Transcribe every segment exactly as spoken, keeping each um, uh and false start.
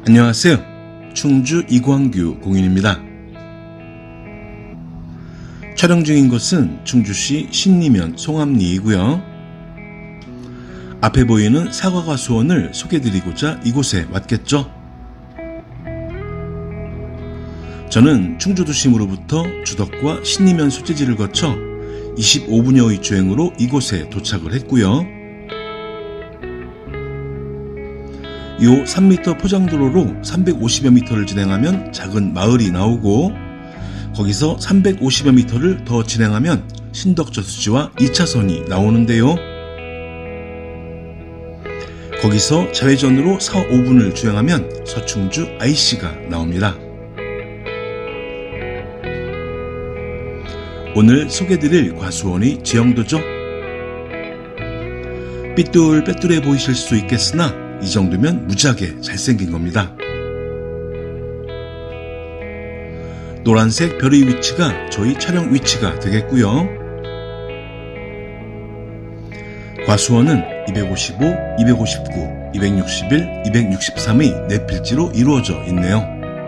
안녕하세요. 충주 이광규 공인입니다. 촬영 중인 곳은 충주시 신리면 송암리이고요. 앞에 보이는 사과과수원을 소개드리고자 이곳에 왔겠죠. 저는 충주도심으로부터 주덕과 신리면 소재지를 거쳐 이십오 분여의 주행으로 이곳에 도착을 했고요. 요 삼 미터 포장도로로 삼백오십여 미터를 진행하면 작은 마을이 나오고, 거기서 삼백오십여 미터를 더 진행하면 신덕저수지와 이 차선이 나오는데요. 거기서 좌회전으로 사, 오 분을 주행하면 서충주 아이씨가 나옵니다. 오늘 소개드릴 과수원의 지형도죠. 삐뚤빼뚤해 보이실 수 있겠으나 이 정도면 무지하게 잘생긴 겁니다. 노란색 별의 위치가 저희 촬영 위치가 되겠고요. 과수원은 이백오십오, 이백오십구, 이백육십일, 이백육십삼의 네 필지로 이루어져 있네요.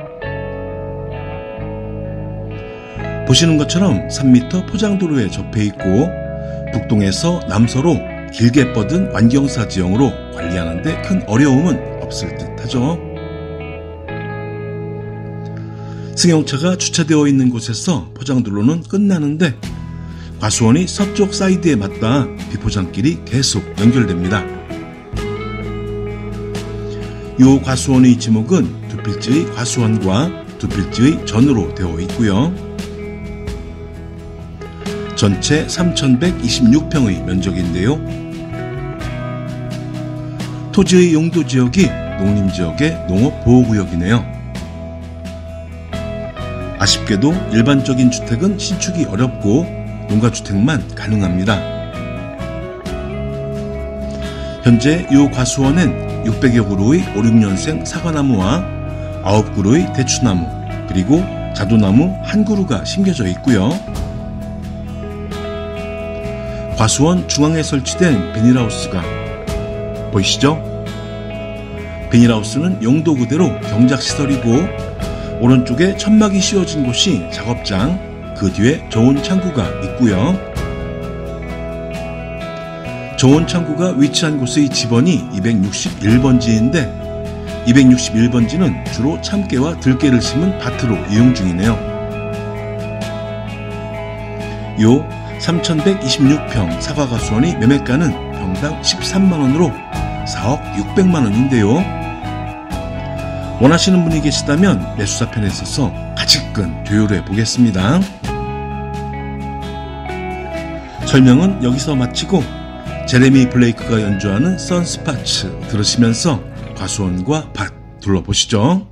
보시는 것처럼 삼 미터 포장도로에 접해 있고, 북동에서 남서로 길게 뻗은 완경사 지형으로 관리하는데 큰 어려움은 없을 듯 하죠. 승용차가 주차되어 있는 곳에서 포장도로는 끝나는데, 과수원이 서쪽 사이드에 맞닿아 비포장길이 계속 연결됩니다. 이 과수원의 지목은 두 필지의 과수원과 두 필지의 전으로 되어 있고요. 전체 삼천백이십육 평의 면적인데요. 토지의 용도지역이 농림지역의 농업보호구역이네요. 아쉽게도 일반적인 주택은 신축이 어렵고 농가주택만 가능합니다. 현재 이 과수원엔 육백여 그루의 오, 육 년생 사과나무와 아홉 그루의 대추나무, 그리고 자두나무 한 그루가 심겨져 있고요. 과수원 중앙에 설치된 비닐하우스가 보이시죠? 비닐하우스는 용도 그대로 경작시설이고, 오른쪽에 천막이 씌워진 곳이 작업장, 그 뒤에 저온 창구가 있고요. 저온 창구가 위치한 곳의 집원이 이백육십일 번지인데 이백육십일 번지는 주로 참깨와 들깨를 심은 밭으로 이용 중이네요. 요 삼천백이십육 평 사과과수원의 매매가는 평당 십삼만 원으로 사억 육백만 원인데요. 원하시는 분이 계시다면 매수사편에 있어서 가치근 조율해 보겠습니다. 설명은 여기서 마치고 제레미 블레이크가 연주하는 선스파츠 들으시면서 과수원과 밭 둘러보시죠.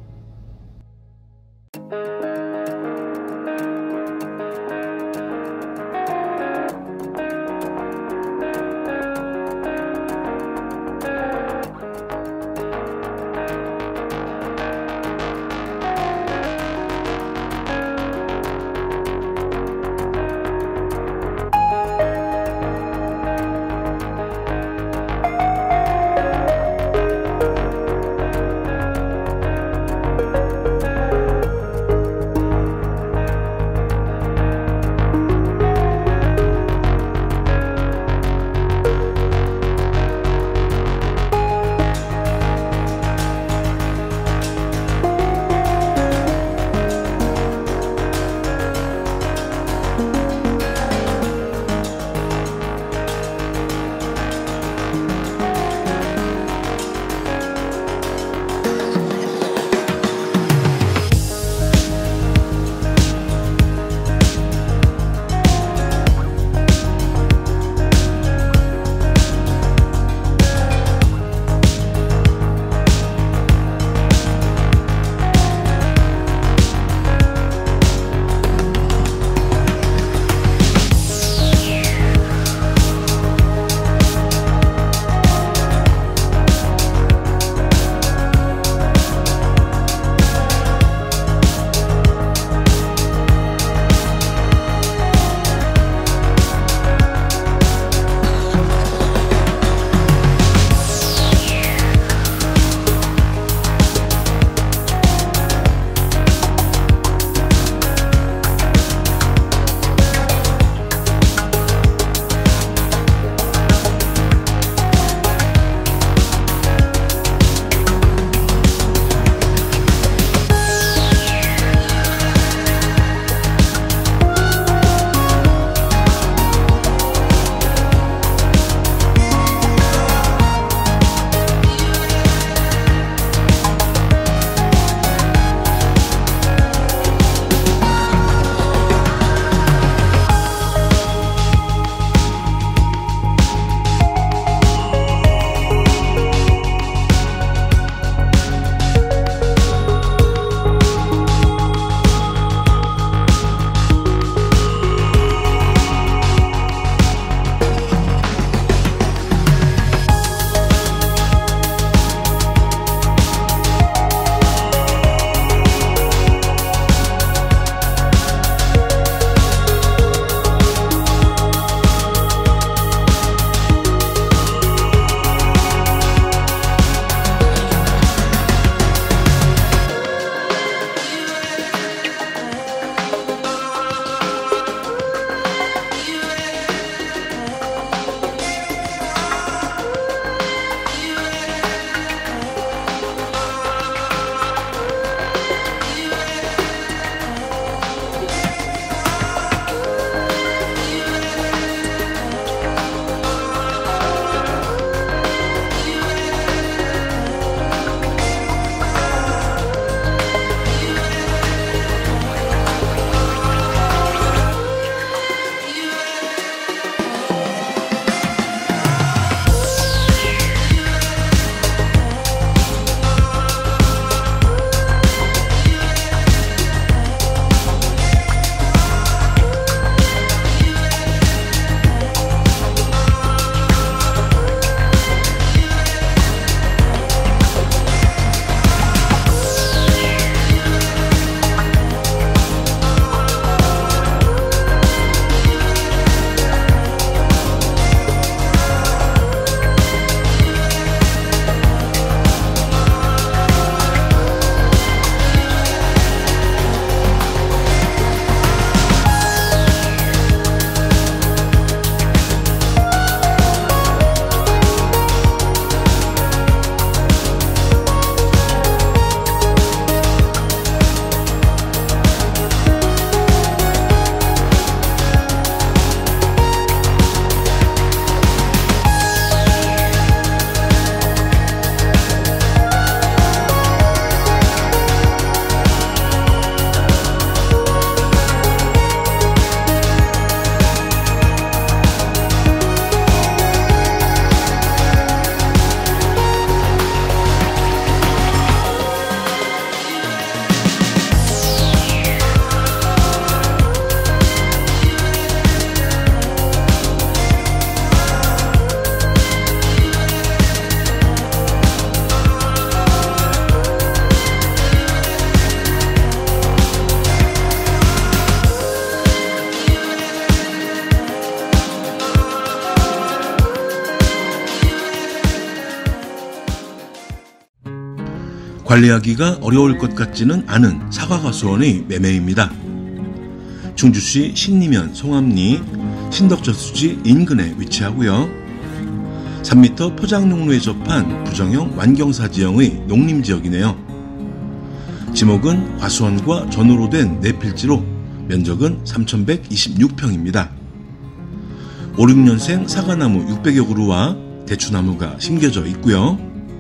관리하기가 어려울 것 같지는 않은 사과과수원의 매매입니다. 충주시 신림면 송암리 신덕저수지 인근에 위치하고요. 삼 미터 포장용로에 접한 부정형 완경사지형의 농림지역이네요. 지목은 과수원과 전으로 된 네 필지로 면적은 삼천백이십육 평입니다. 오, 육 년생 사과나무 육백여 그루와 대추나무가 심겨져 있고요.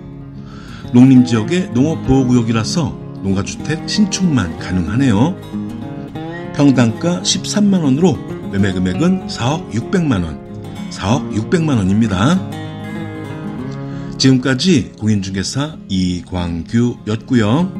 농림지역의 농업보호구역이라서 농가주택 신축만 가능하네요. 평당가 십삼만 원으로 매매금액은 사억 육백만 원, 사억 육백만 원입니다. 지금까지 공인중개사 이광규였고요.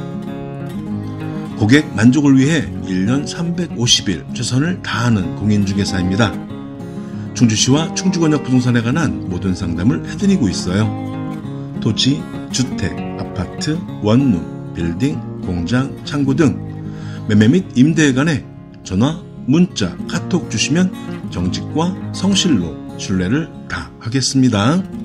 고객 만족을 위해 일 년 삼백오십 일 최선을 다하는 공인중개사입니다. 충주시와 충주권역 부동산에 관한 모든 상담을 해드리고 있어요. 토지, 주택, 아파트, 원룸, 빌딩, 공장, 창고 등 매매 및 임대에 관해 전화, 문자, 카톡 주시면 정직과 성실로 신뢰를 다하겠습니다.